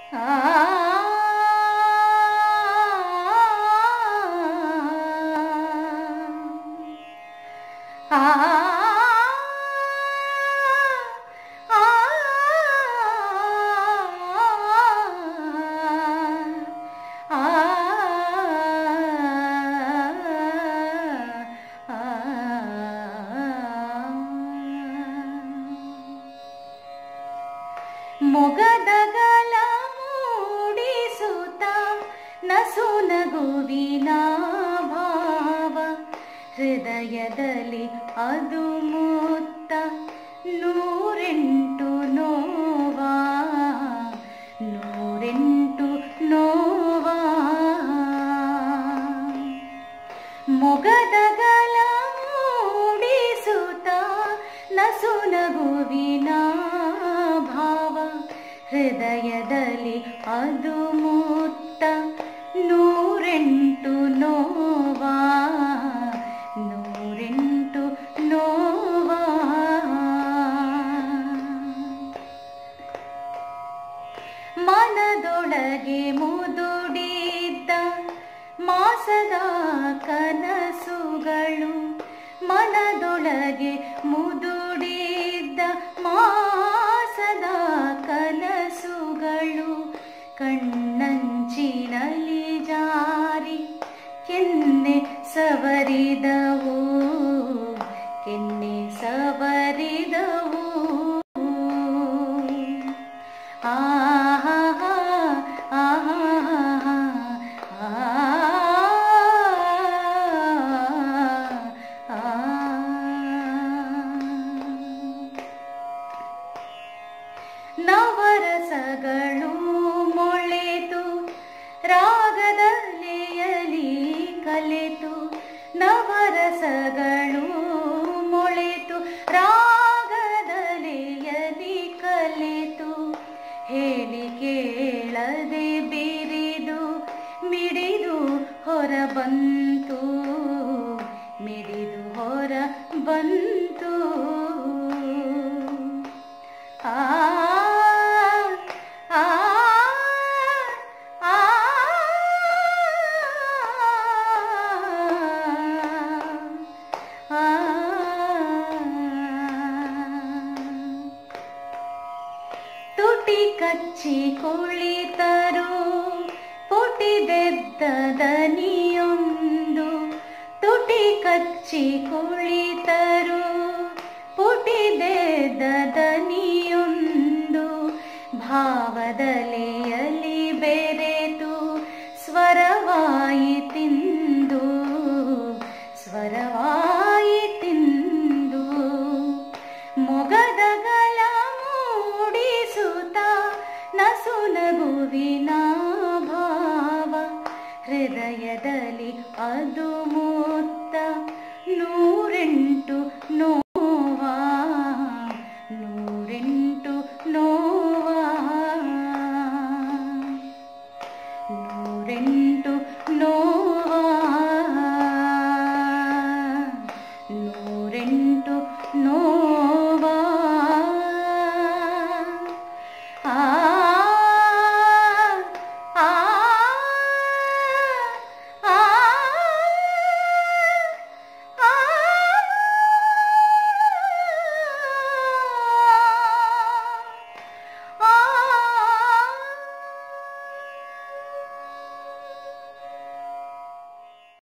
ಮೊಗದಗಲ ಮೂಡಿಸುತ್ತ ನಸು ನಗುವಿನ ಭಾವ ಹೃದಯದಲ್ಲಿ ಅದು ಮುತ್ತ ನೂರೆಂಟು ನೋವಾ ನೂರೆಂಟು ನೋವಾ ಮೊಗದಗಲ ಮೂಡಿಸುತ್ತ ನಸು ನಗುವಿನ ಭಾವ ಹೃದಯದಲ್ಲಿ ಅದು ಮುತ್ತ ನೂರೆಂಟು ನೋವಾ ನೂರೆಂಟು ನೋವಾ ಮನದೊಳಗೆ ಮುದುಡಿದ್ದ ಮಾಸದ ಕನಸುಗಳು ಮನದೊಳಗೆ ಮುದುಡಿದ್ದ ಮಾಸದ ಕನಸುಗಳು ಕಣ್ಣಂಚಿನಲ್ಲಿ ಜಾರಿ ಕೆನ್ನೆ ಸವರಿದವು ಕೆನ್ನೆ ಸವರಿದವು ಆಹಾ ಆಹಾ ನವರಸಗಳು ಮೊಳೆತು ರಾಗದಲ್ಲಿಯಲಿ ಕಲೆತು ನವರಸಗಳು ಮೊಳೆತು ರಾಗದಲ್ಲಿಯಲಿ ಕಲೆತು ಹೇಳಿ ಕೇಳದೆ ಬಿರಿದು ಮಿಡಿದು ಹೊರ ಬಂತು ಮಿಡಿದು ಹೊರ ಬಂತು ಆ ತುಟಿ ಕಚ್ಚಿ ಕುಳಿತರು ಪುಟಿದೆದ್ದ ದನಿಯೊಂದು ತುಟಿ ಕಚ್ಚಿ ಕುಳಿತರು ಪುಟಿದೆದ್ದ ದನಿಯೊಂದು ಭಾವದಲೆಯಲ್ಲಿ ಬೆರೆತು ಸ್ವರವಾಯಿತಿಂದು ಸ್ವರವಾಯಿತಿಂದು ಮೊಗದಗಲ ಮೂಡಿಸುತ್ತ ನಸು ನಗುವಿನ ಭಾವ ಹೃದಯದಲ್ಲಿ